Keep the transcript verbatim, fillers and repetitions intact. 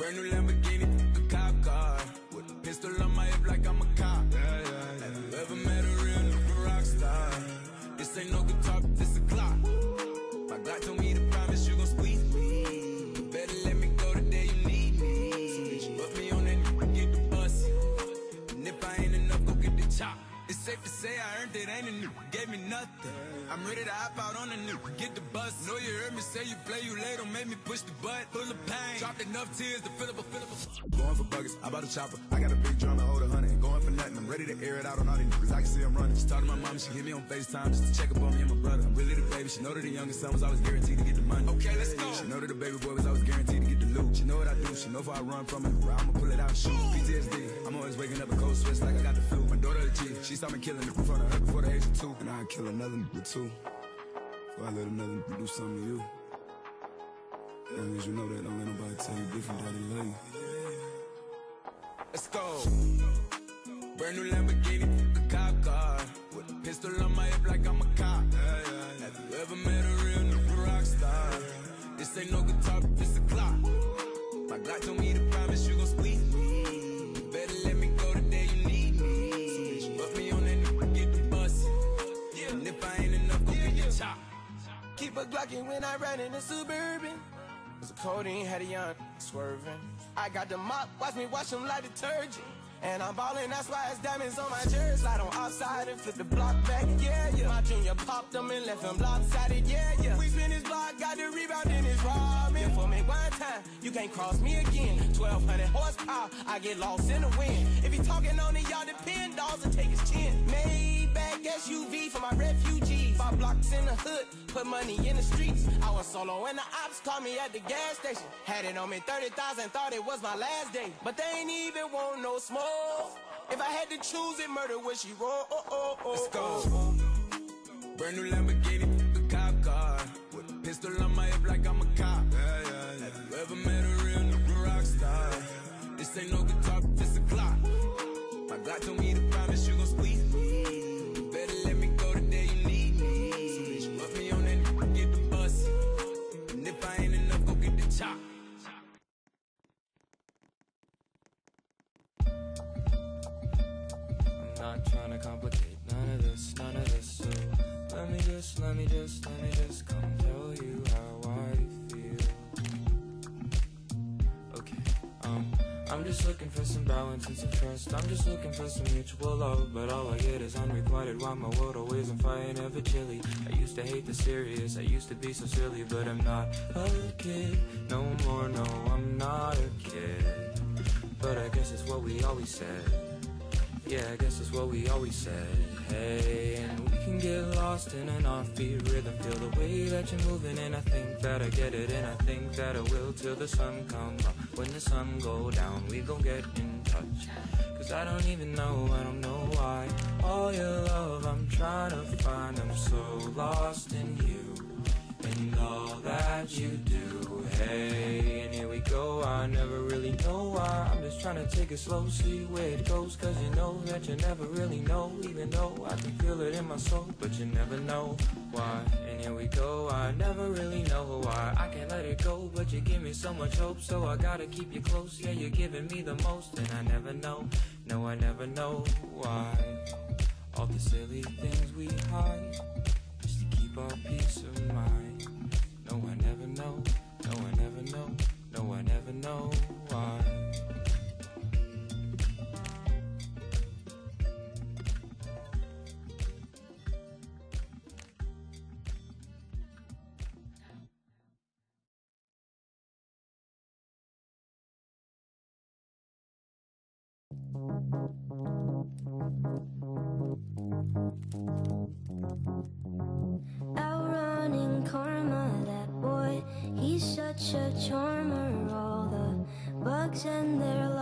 Brand new Lamborghini, a cop car. With a pistol on my hip like I'm a cop. Yeah, yeah, yeah. Have you ever met a real nigga rock star? This ain't no guitar, this a clock. My God told me to promise you gon' squeeze me. You better let me go the day you need me. So bitch, put me on that and get the bus. And if I ain't enough, go get the chop. It's safe to say I earned it, ain't a nigga gave me nothing. I'm ready to hop out on the nigga, get the bus. Know you heard me say you play, you late, don't make me push the butt. Full of pain, dropped enough tears to fill up a, fill up a. Going for buggers, I bought a chopper. I got a big drum to hold a hundred. Ain't going for nothing, I'm ready to air it out on all these niggas. I can see I'm running. She talked to my mom, she hit me on FaceTime just to check up on me and my brother. I'm really the baby, she know that the youngest son was always guaranteed to get the money. Okay, let's go. She know that the baby boy was always guaranteed to get the loot. She know what I do, she know if I run from it, I'ma pull it out and shoot. P T S D, I'm always waking up a cold sweats like I got the flu. My daughter the G, she saw me killing it in front of her before the age of two. And I'd kill another nigga too, before I let another nigga do something to you. As long as you know that, don't let nobody tell you different, daddy love you. Let's go. Brand new Lamborghini, a cop car. With a pistol on my hip like I'm a cop. Yeah, yeah, yeah. Have you ever met a real nigga rock star? This ain't no guitar, this a clock. My God told me to promise you gon' squeeze me. You better let me go the day you need me. So bitch, put me on that nigga, get the bus. Yeah. And if I ain't enough, go get your chop. Keep a Glockin' when I ride in the Suburban. Cause the codeine had a young swerving. I got the mop, watch me wash them like detergent. And I'm ballin', that's why it's diamonds on my jersey. Slide on outside and flip the block back, yeah, yeah. My junior popped them and left him lopsided, yeah, yeah. We spin his block, got the rebound in his robbing. For me one time, you can't cross me again. twelve hundred horsepower, I get lost in the wind. If he talking on it, y'all depend, dolls and take his chin. Maybach S U V for my refugees. Five blocks in the hood, put money in the streets. I was solo and the ops called me at the gas station. Had it on me thirty thousand, thought it was my last day. But they ain't even want no smoke. If I had to choose it, murder would she roll? Oh, oh, oh, Let's go. oh. Brand new Lamborghini, a cop car. With a pistol on my hip like I'm a cop. Yeah, yeah, yeah. Have you ever met a real nigga rock star? This ain't no guitar, this a clock. My God told me to promise you gon' squeeze me. You better let me go the day you need me. So bitch, put me on that nigga, get the bus. And if I ain't enough, go get the chop. Not trying to complicate none of this, none of this. So let me just, let me just, let me just come tell you how I feel. Okay, um, I'm just looking for some balance and some trust. I'm just looking for some mutual love, but all I get is unrequited. Why my world always on fire, never chilly. I used to hate the serious, I used to be so silly, but I'm not a kid no more. No, I'm not a kid. But I guess it's what we always said. Yeah, I guess that's what we always said. Hey, and we can get lost in an offbeat rhythm. Feel the way that you're moving, and I think that I get it, and I think that I will till the sun come up. When the sun go down, we gon' get in touch. Cause I don't even know, I don't know why. All your love I'm trying to find. I'm so lost in you and all that you do. Hey, and here we go, I never really know why. I'm just trying to take it slow, see where it goes. Cause you know that you never really know. Even though I can feel it in my soul, but you never know why. And here we go, I never really know why. I can't let it go, but you give me so much hope. So I gotta keep you close, yeah, you're giving me the most. And I never know, no, I never know why. All the silly things we hide, just to keep our peace of mind. No, I never know, no, I never know, no, I never know why. Outrunning karma, that boy, he's such a charmer. All the bugs and their